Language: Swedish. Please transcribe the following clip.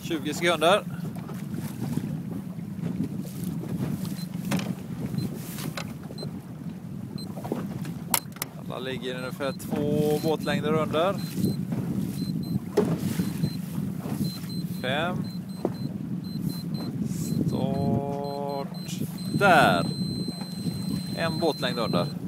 20 sekunder. Alla ligger ungefär 2 båtlängder under. 5. Start. Där. En båtlängd under.